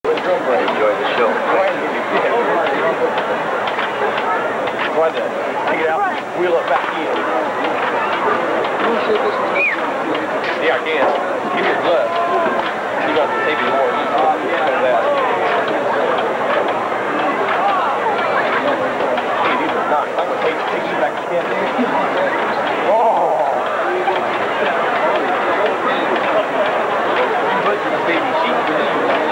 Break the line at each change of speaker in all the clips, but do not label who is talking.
Enjoy the show. Try to take it out, wheel it back in. Yeah, I can. Give me your glove. You got to take it more. Hey, these are nice. I'm going to take you back to Canada. Oh! You put your baby sheep.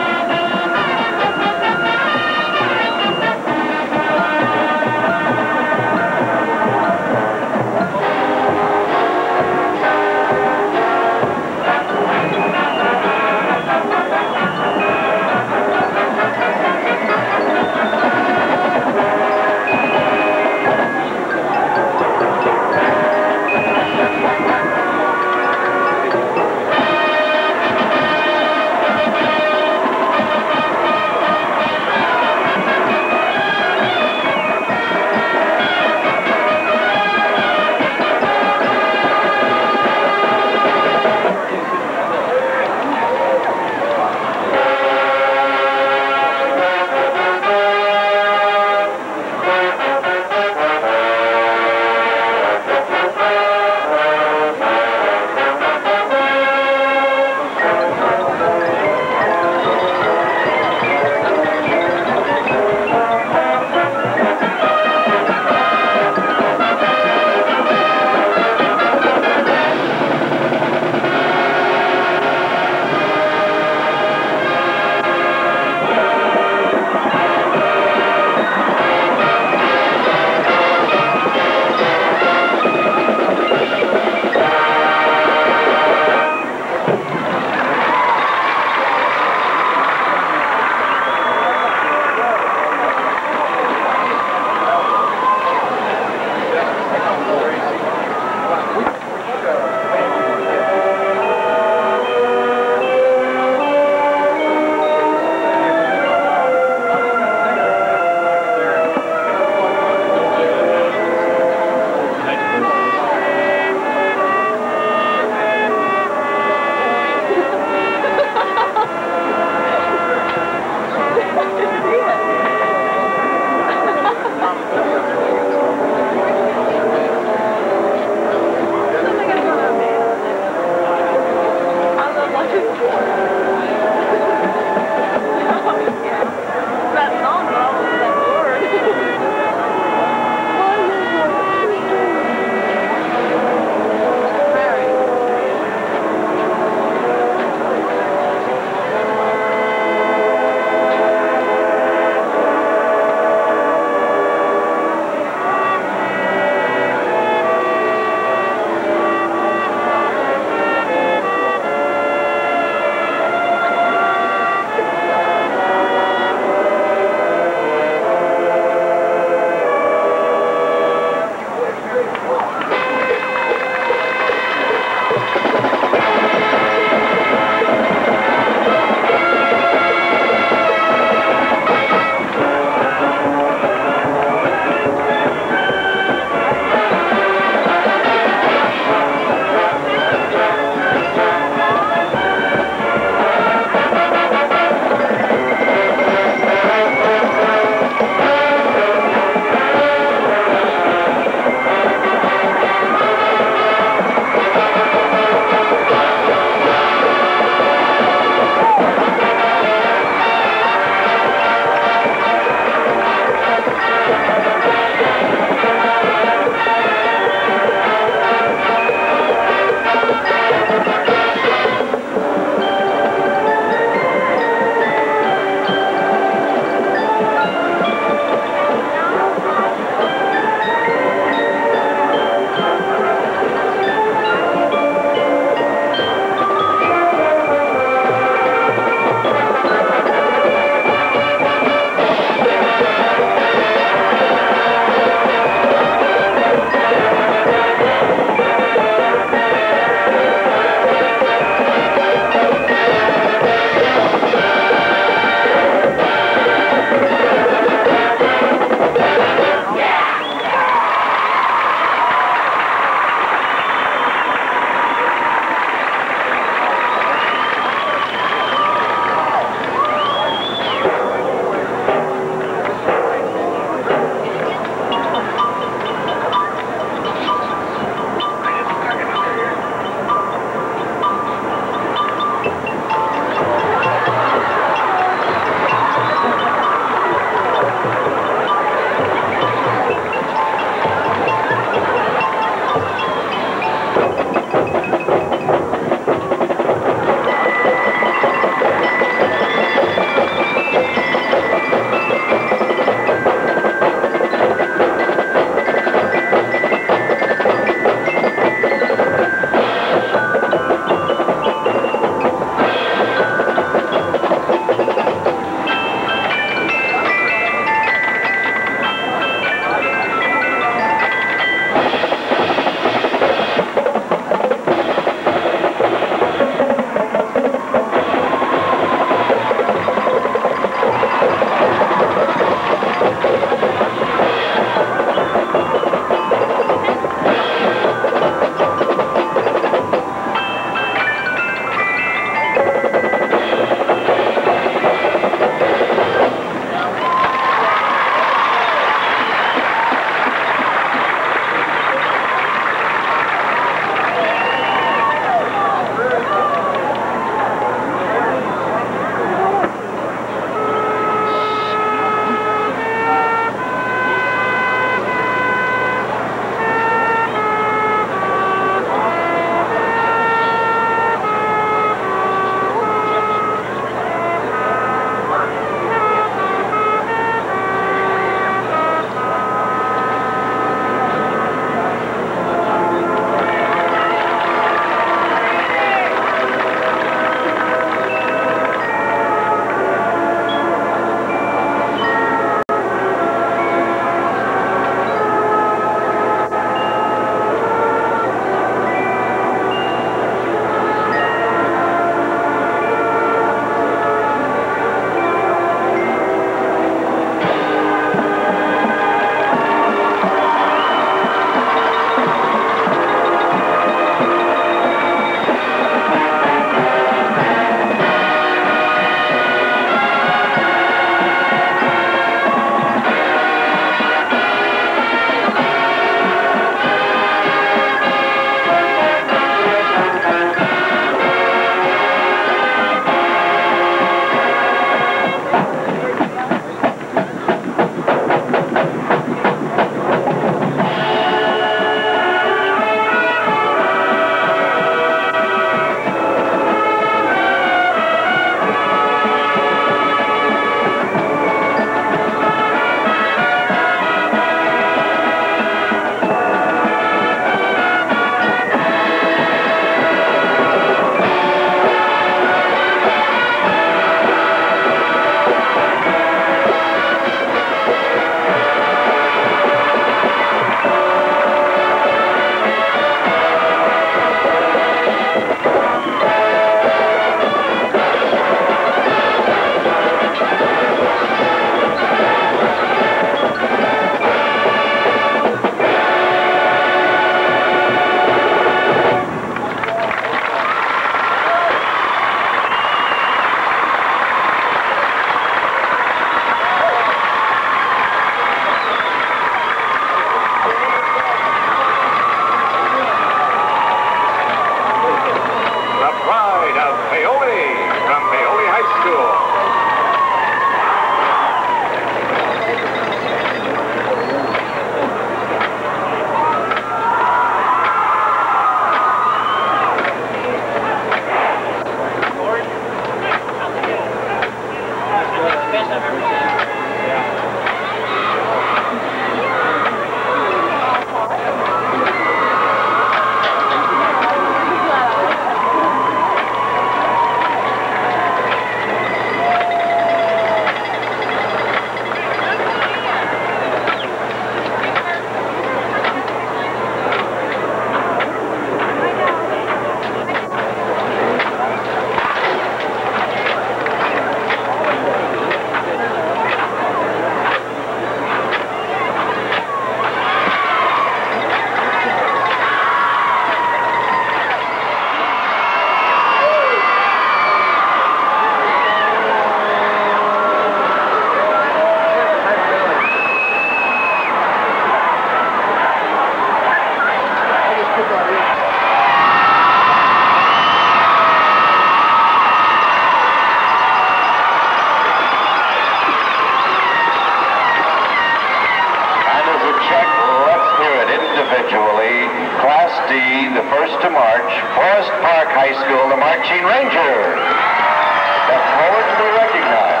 D, the first to march, Forest Park High School, the Marching Rangers. Step forward to be recognized.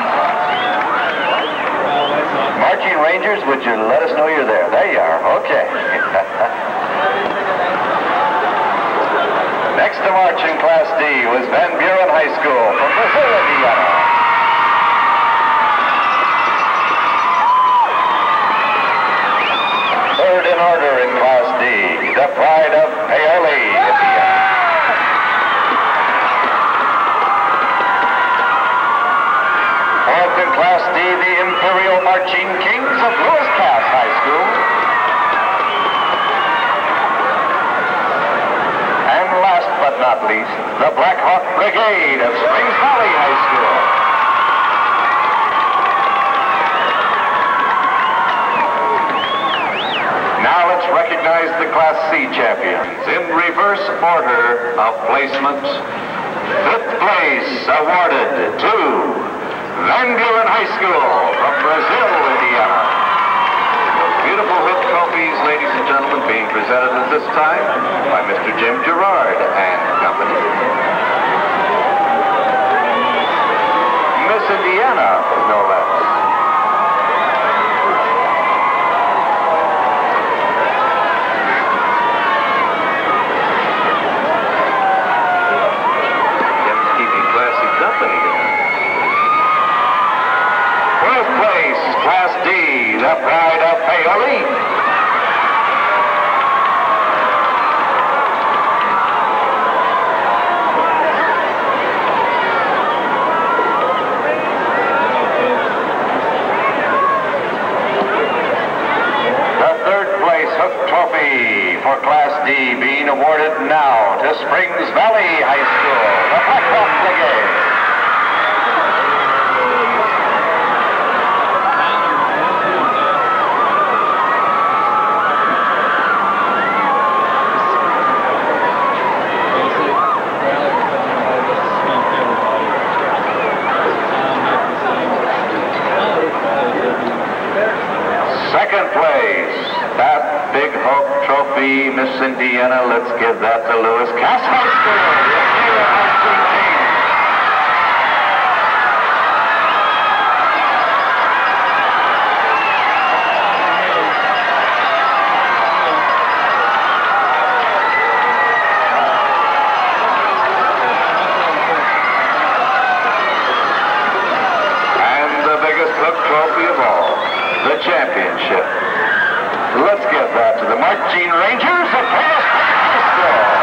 Marching Rangers, would you let us know you're there? There you are. Okay. Next to march in Class D was Van Buren High School from Brazil, Indiana. Third in order in Class D, the Pride of Paoli, Indiana. Fourth in Class D, the Imperial Marching Kings of Lewis Cass High School. And last but not least, the Black Hawk Brigade of Springs Valley High School. Now let's recognize the Class C champions in reverse order of placement. Fifth place awarded to Van Buren High School from Brazil, Indiana. Those beautiful hood trophies, ladies and gentlemen, being presented at this time by Mr. Jim Gerard and company. Miss Indiana, no less. Jim's keeping classy company here. Fourth place, Class D, the Pride of Paoli. The third place Hook Trophy for Class D being awarded now to Springs Valley High School, the Black Hawk Brigade. Second place, that big Hope Trophy, Miss Indiana, let's give that to Lewis Cass High School. And the biggest Hook Trophy of all, the championship. Let's give that to the Marching Rangers of Forest Park High School.